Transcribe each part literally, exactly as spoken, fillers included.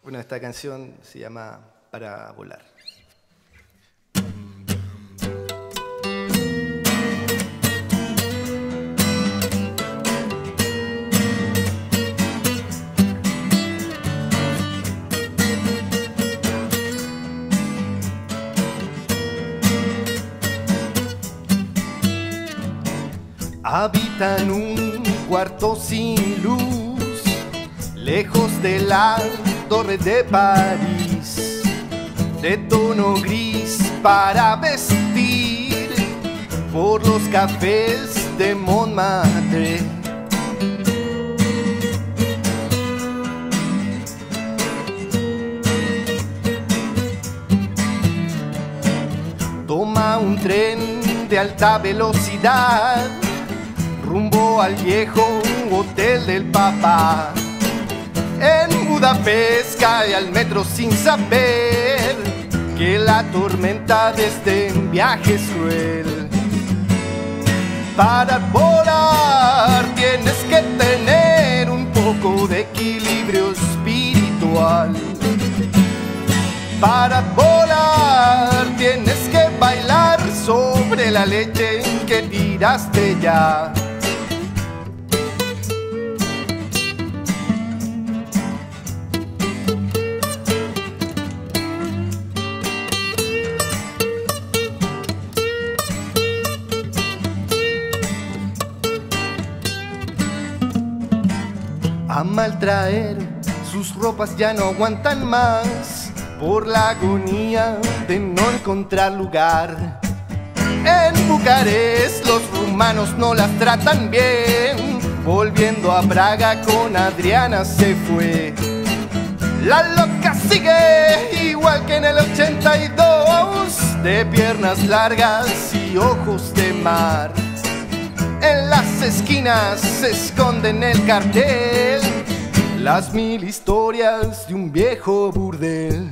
Bueno, esta canción se llama Para volar. Habitan un cuarto sin luz, lejos de la Torre de París, de tono gris para vestir por los cafés de Montmartre. Toma un tren de alta velocidad rumbo al viejo hotel del papá. En Budapest cae al metro sin saber que la tormenta de este viaje es cruel. Para volar tienes que tener un poco de equilibrio espiritual. Para volar tienes que bailar sobre la leche que tiraste ya. A maltraer, sus ropas ya no aguantan más por la agonía de no encontrar lugar. En Bucarest los rumanos no las tratan bien, volviendo a Praga con Adriana se fue. La loca sigue igual que en el ochenta y dos, de piernas largas y ojos de mar. En las esquinas se esconden el cartel, las mil historias de un viejo burdel.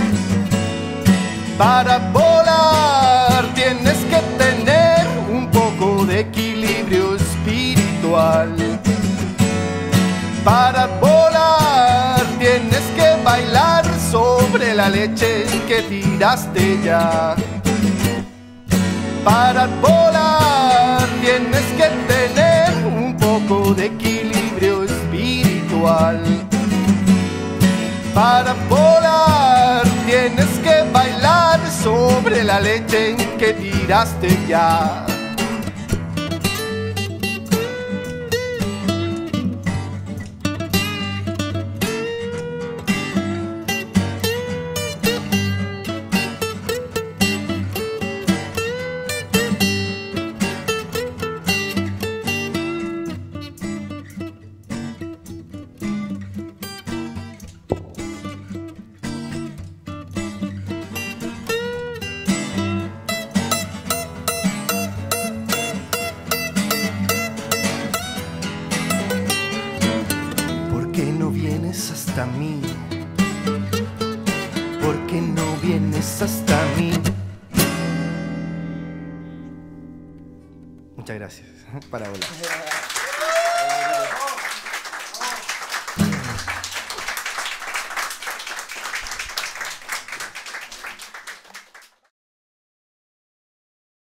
Para volar tienes que tener un poco de equilibrio espiritual. Para volar tienes que bailar sobre la leche que tiraste ya. Para volar tienes que tener un poco de equilibrio espiritual. Para volar tienes que bailar sobre la leche que tiraste ya. ¿Por qué no vienes hasta mí? ¿Por qué no vienes hasta mí? Muchas gracias. Para volar.